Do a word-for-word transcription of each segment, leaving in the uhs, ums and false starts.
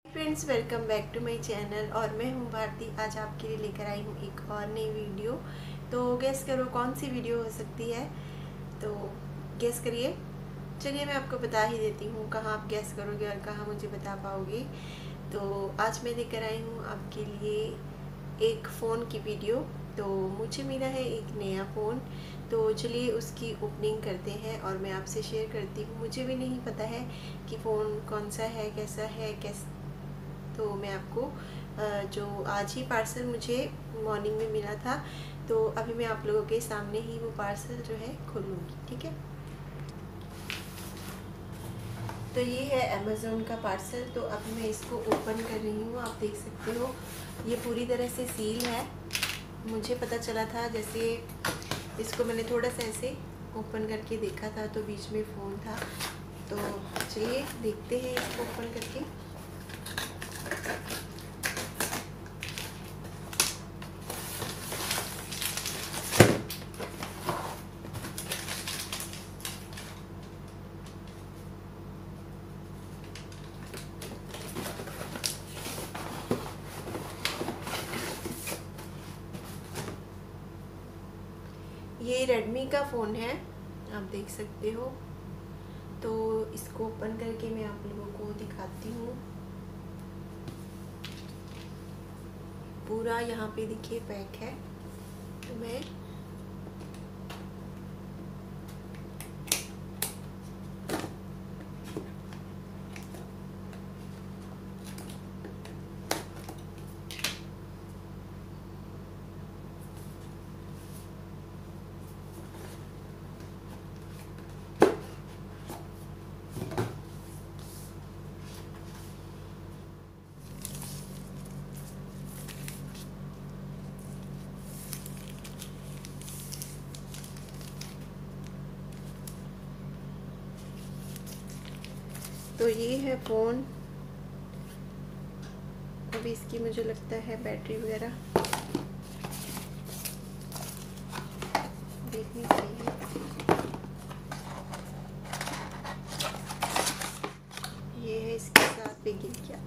Friends, welcome back to my channel और मैं हूं भारती। आज आपके लिए लेकर आई हूं एक और नई वीडियो। तो गेस करो कौन सी वीडियो हो सकती है। तो गेस करिए। चलिए मैं आपको बता ही देती हूं कहाँ आप गेस करोगे और कहाँ मुझे बता पाओगे। तो आज मैं लेकर आई हूं आपके लिए एक फ़ोन की वीडियो। तो मुझे मिला है एक नया फ़ोन, तो चलिए उसकी ओपनिंग करते हैं और मैं आपसे शेयर करती हूँ। मुझे भी नहीं पता है कि फ़ोन कौन सा है, कैसा है, कैस तो मैं आपको जो आज ही पार्सल मुझे मॉर्निंग में मिला था, तो अभी मैं आप लोगों के सामने ही वो पार्सल जो है खोलूँगी। ठीक है, तो ये है अमेज़ोन का पार्सल। तो अभी मैं इसको ओपन कर रही हूँ। आप देख सकते हो ये पूरी तरह से सील है। मुझे पता चला था, जैसे इसको मैंने थोड़ा सा ऐसे ओपन करके देखा था तो बीच में फ़ोन था। तो चलिए देखते हैं इसको ओपन करके। ये रेडमी का फ़ोन है, आप देख सकते हो। तो इसको ओपन करके मैं आप लोगों को दिखाती हूँ। पूरा यहाँ पे देखिए पैक है। तो मैं तो ये है फ़ोन। अभी इसकी मुझे लगता है बैटरी वगैरह देखनी चाहिए। ये है इसके साथ पिघल गया।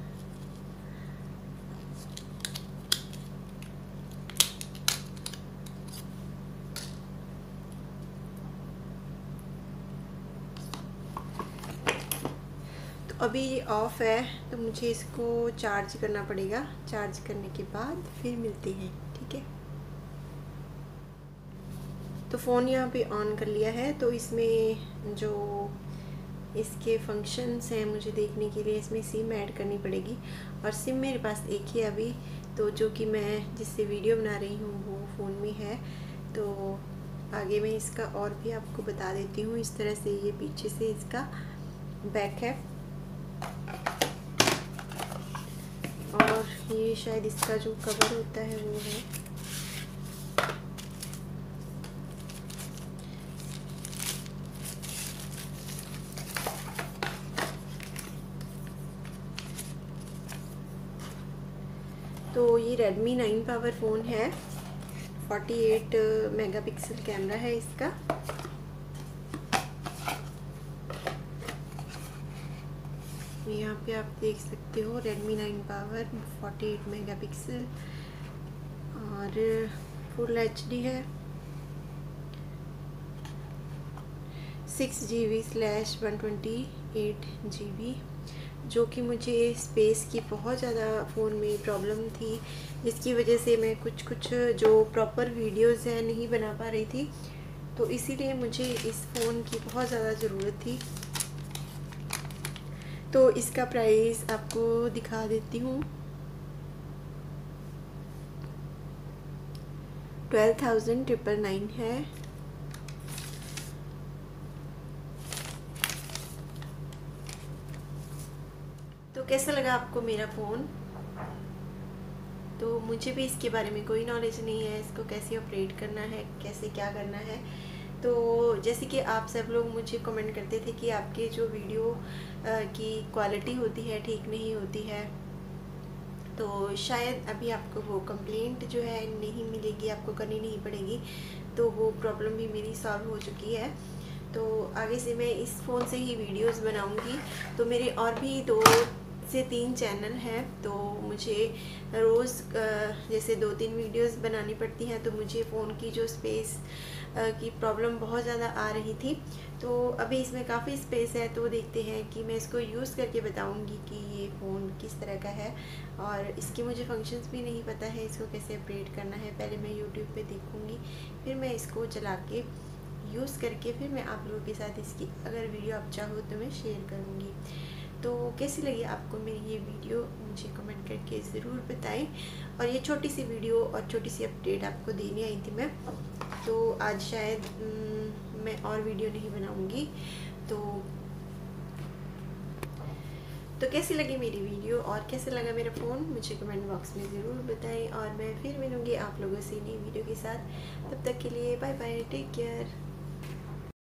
अभी ये ऑफ़ है, तो मुझे इसको चार्ज करना पड़ेगा। चार्ज करने के बाद फिर मिलते हैं, ठीक है। तो फ़ोन यहाँ पे ऑन कर लिया है। तो इसमें जो इसके फंक्शंस हैं मुझे देखने के लिए, इसमें सिम ऐड करनी पड़ेगी और सिम मेरे पास एक ही अभी, तो जो कि मैं जिससे वीडियो बना रही हूँ वो फ़ोन में है। तो आगे मैं इसका और भी आपको बता देती हूँ। इस तरह से ये पीछे से इसका बैक है और ये शायद इसका जो कवर होता है वो है। तो ये रेडमी नाइन पावर फ़ोन है। अड़तालीस मेगापिक्सल कैमरा है इसका। यहाँ पे आप देख सकते हो रेडमी नाइन पावर अड़तालीस मेगापिक्सल और फुल एच डी है। Six G B slash one twenty eight G B, जो कि मुझे स्पेस की बहुत ज़्यादा फ़ोन में प्रॉब्लम थी, जिसकी वजह से मैं कुछ कुछ जो प्रॉपर वीडियोज़ हैं नहीं बना पा रही थी। तो इसीलिए मुझे इस फ़ोन की बहुत ज़्यादा ज़रूरत थी। तो इसका प्राइस आपको दिखा देती हूँ। ट्वेल्व थाउजेंड ट्रिपल नाइन है। तो कैसा लगा आपको मेरा फ़ोन? तो मुझे भी इसके बारे में कोई नॉलेज नहीं है, इसको कैसे ऑपरेट करना है, कैसे क्या करना है। तो जैसे कि आप सब लोग मुझे कमेंट करते थे कि आपके जो वीडियो की क्वालिटी होती है ठीक नहीं होती है, तो शायद अभी आपको वो कंप्लेंट जो है नहीं मिलेगी, आपको करनी नहीं पड़ेगी। तो वो प्रॉब्लम भी मेरी सॉल्व हो चुकी है। तो आगे से मैं इस फ़ोन से ही वीडियोस बनाऊंगी। तो मेरे और भी दो से तीन चैनल हैं, तो मुझे रोज़ जैसे दो तीन वीडियोस बनानी पड़ती हैं, तो मुझे फ़ोन की जो स्पेस की प्रॉब्लम बहुत ज़्यादा आ रही थी। तो अभी इसमें काफ़ी स्पेस है, तो देखते हैं कि मैं इसको यूज़ करके बताऊंगी कि ये फ़ोन किस तरह का है। और इसके मुझे फंक्शंस भी नहीं पता है, इसको कैसे अपडेट करना है। पहले मैं यूट्यूब पे देखूंगी, फिर मैं इसको चला के यूज़ करके फिर मैं आप लोगों के साथ इसकी अगर वीडियो आप चाहो तो मैं शेयर करूँगी। तो कैसी लगी आपको मेरी ये वीडियो, मुझे कमेंट करके ज़रूर बताएं। और ये छोटी सी वीडियो और छोटी सी अपडेट आपको देने आई थी मैं, तो आज शायद मैं और वीडियो नहीं बनाऊंगी। तो तो कैसी लगी मेरी वीडियो और कैसा लगा मेरा फ़ोन, मुझे कमेंट बॉक्स में ज़रूर बताएं। और मैं फिर मिलूँगी आप लोगों से नई वीडियो के साथ। तब तक के लिए बाय बाय, टेक केयर।